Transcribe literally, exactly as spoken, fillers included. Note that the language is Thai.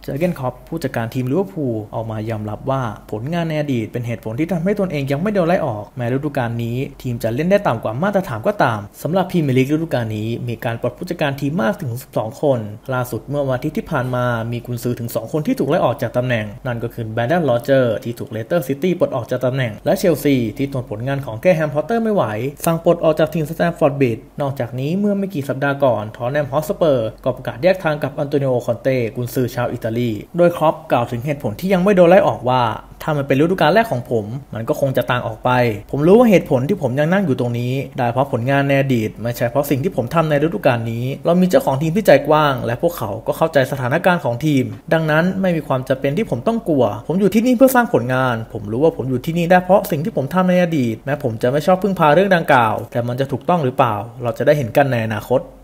เจอร์เกน คล็อปผู้จัดการทีมลิเวอร์พูลออกมายอมรับว่าผลงานในอดีตเป็นเหตุผลที่ทำให้ตนเองยังไม่โดนไล่ออกแม้ฤดูกาลนี้ทีมจะเล่นได้ต่ำกว่ามาตรฐานก็ตามสำหรับพรีเมียร์ลีกฤดูกาลนี้มีการปลดผู้จัดการทีมมากถึงสิบสองคนล่าสุดเมื่อวันอาทิตย์ที่ผ่านมามีกุนซือถึงสองคนที่ถูกไล่ออกจากตำแหน่งนั่นก็คือแบรนดอน โรเจอร์ที่ถูกเลสเตอร์ซิตี้ปลดออกจากตำแหน่งและเชลซีที่ทนผลงานของแกรแฮม พอตเตอร์ไม่ไหวสั่งปลดออกจากทีมสแตมฟอร์ดบริดจ์นอกจากนี้เมื่อไม่กี่สัปดาห์ก่อนทอตแนม ฮอตสเปอร์ก็ประกาศแยกทางกับอันโตนิโอ คอนเต้กุนซือชาวอิตาลีโดยคล็อปกล่าวถึงเหตุผลที่ยังไม่โดนไล่ออกว่าถ้ามันเป็นฤดูกาลแรกของผมมันก็คงจะต่างออกไปผมรู้ว่าเหตุผลที่ผมยังนั่งอยู่ตรงนี้ได้เพราะผลงานในอดีตไม่ใช่เพราะสิ่งที่ผมทำในฤดูกาลนี้เรามีเจ้าของทีมที่ใจกว้างและพวกเขาก็เข้าใจสถานการณ์ของทีมดังนั้นไม่มีความจำเป็นที่ผมต้องกลัวผมอยู่ที่นี่เพื่อสร้างผลงานผมรู้ว่าผมอยู่ที่นี่ได้เพราะสิ่งที่ผมทำในอดีตแม้ผมจะไม่ชอบพึ่งพาเรื่องดังกล่าวแต่มันจะถูกต้องหรือเปล่าเราจะได้เห็นกันในอนาคต